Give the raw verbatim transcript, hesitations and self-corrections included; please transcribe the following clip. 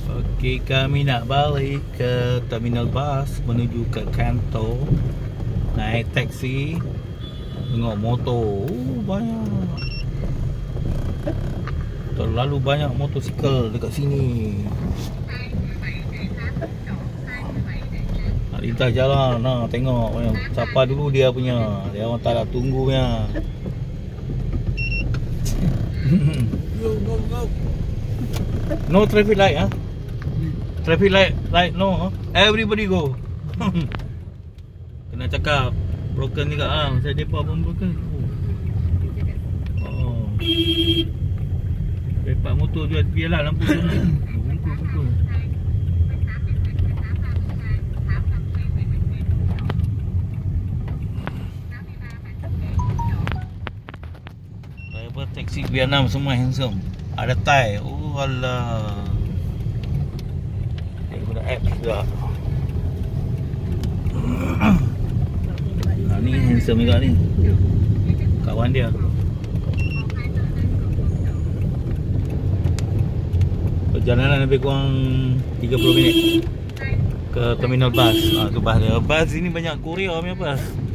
Okey, kami nak balik ke terminal bas menuju ke Kanto. Naik taksi. Tengok motor. Oh, banyak. Terlalu banyak motosikal dekat sini. Nak lintas jalan. Nah, tengok. Siapa dulu dia punya. Dia orang tak nak tunggu punya. Go, go, go. No traffic light ah. Traffic light light no. Huh? Everybody go. Kena cakap broken juga ah. Saya depa pun broken. Oh. Depa motor dia biarlah lampu kuning. Bungkul-bungkul. Driver taksi Vietnam semua handsome. Ada Thai. Oh alah. Dia guna app juga. Nah, ni handsome juga ni. Kawan dia. Perjalanan lebih kurang tiga puluh minit ke terminal bas. Ah, tu bas dia. Bas ini banyak Korea punya bas.